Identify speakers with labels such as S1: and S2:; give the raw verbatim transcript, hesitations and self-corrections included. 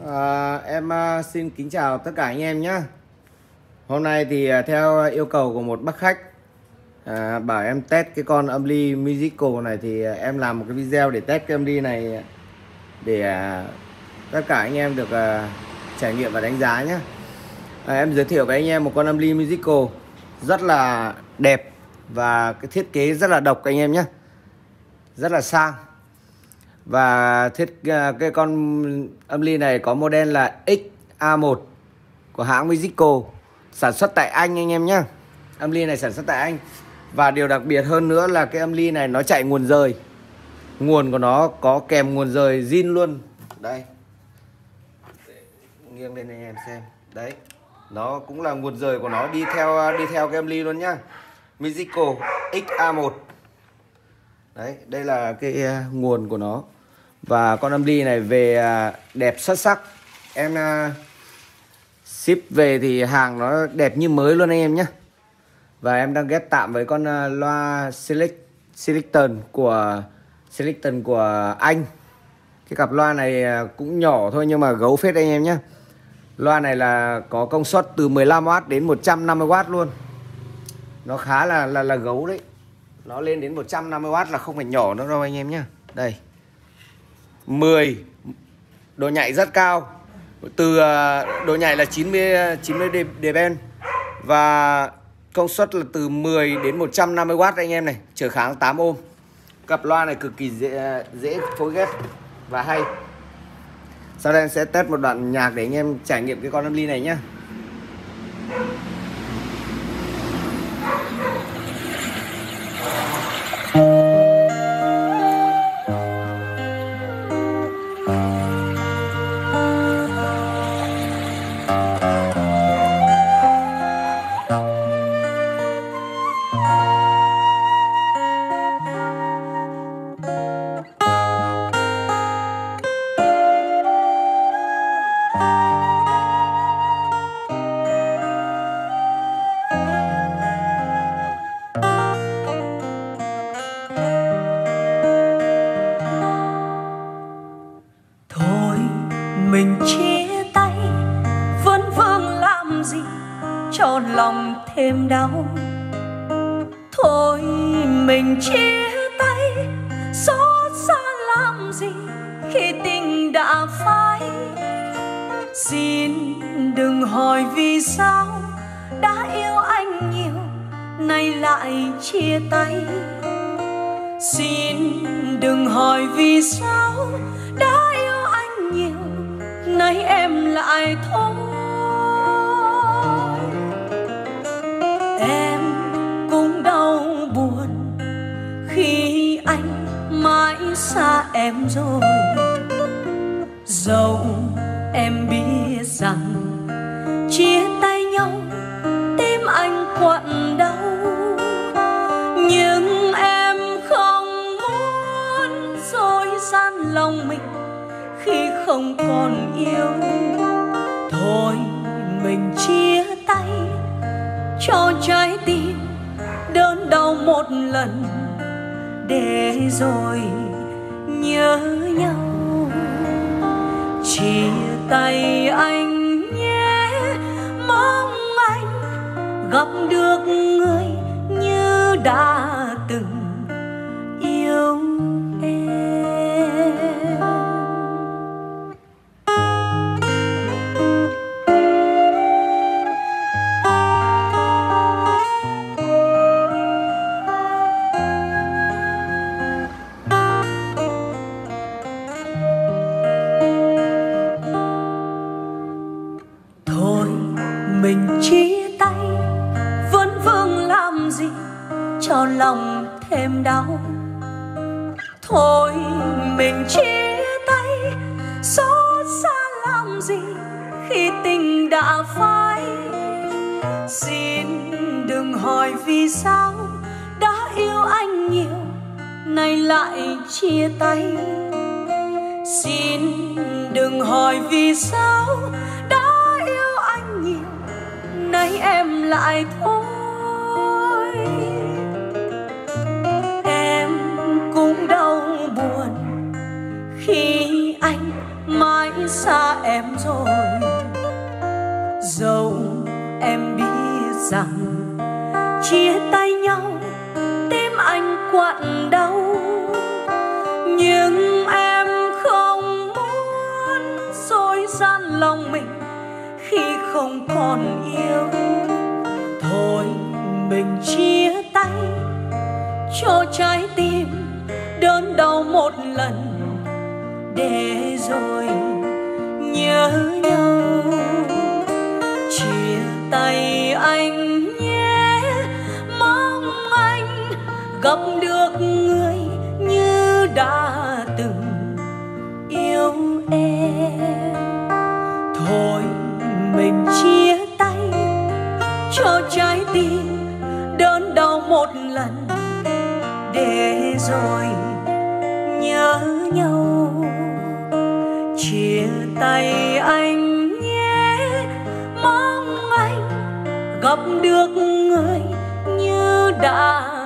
S1: À, em à, xin kính chào tất cả anh em nhé. Hôm nay thì à, theo yêu cầu của một bác khách à, bảo em test cái con âm ly Musical này thì à, em làm một cái video để test cái âm ly này để à, tất cả anh em được à, trải nghiệm và đánh giá nhé. À, em giới thiệu với anh em một con âm ly Musical rất là đẹp và cái thiết kế rất là độc anh em nhé, rất là sang. Và thiết cái con âm ly này có model là X A một của hãng Musical, sản xuất tại Anh anh em nhé. Âm ly này sản xuất tại Anh. Và điều đặc biệt hơn nữa là cái âm ly này nó chạy nguồn rời. Nguồn của nó có kèm nguồn rời zin luôn. Đây, nghiêng lên anh em xem. Đấy, nó cũng là nguồn rời của nó đi theo đi theo cái âm ly luôn nhá. Musical X A một. Đấy, đây là cái uh, nguồn của nó. Và con âm ly này về uh, đẹp xuất sắc. Em uh, ship về thì hàng nó đẹp như mới luôn anh em nhé. Và em đang ghép tạm với con uh, loa Select, Selecton của Selecton của Anh. Cái cặp loa này uh, cũng nhỏ thôi nhưng mà gấu phết anh em nhé. Loa này là có công suất từ mười lăm oát đến một trăm năm mươi oát luôn. Nó khá là là là gấu đấy. Nó lên đến một trăm năm mươi oát là không phải nhỏ nữa đâu anh em nhé. Đây, mười, độ nhạy rất cao. Từ uh, độ nhạy là chín mươi decibel và công suất là từ mười đến một trăm năm mươi oát anh em này, trở kháng tám ôm. Cặp loa này cực kỳ dễ, dễ phối ghép và hay. Sau đây em sẽ test một đoạn nhạc để anh em trải nghiệm cái con âm ly này nhé.
S2: Mình chia tay vẫn vương làm gì cho lòng thêm đau. Thôi mình chia tay xót xa làm gì khi tình đã phai. Xin đừng hỏi vì sao đã yêu anh nhiều nay lại chia tay. Xin đừng hỏi vì sao đã yêu anh nhiều nay em lại thôi. Em cũng đau buồn khi anh mãi xa em rồi. Dẫu em biết rằng chia tay nhau tim anh quặn đau, nhưng em không muốn dối gian lòng mình khi không còn yêu. Thôi mình chia tay cho trái tim đớn đau một lần để rồi nhớ nhau. Chia tay anh nhé, mong anh gặp được người như đã từng yêu em. Mình chia tay vẫn vương làm gì cho lòng thêm đau. Thôi mình chia tay xót xa làm gì khi tình đã phai. Xin đừng hỏi vì sao đã yêu anh nhiều nay lại chia tay. Xin đừng hỏi vì sao đã yêu anh nhiều nay em lại thôi. Em cũng đau buồn khi anh mãi xa em rồi. Dẫu em biết rằng chia tay nhau tim anh quặn đau, nhưng em không muốn dối gian lòng mình khi không còn yêu. Thôi mình chia tay cho trái tim đớn đau một lần, để rồi nhớ nhau. Chia tay anh nhé, mong anh gặp được người như đã từng yêu em. Thôi mình chia tay cho trái tim đớn đau một lần, để rồi nhớ nhau. Chia tay anh nhé, mong anh gặp được người như đã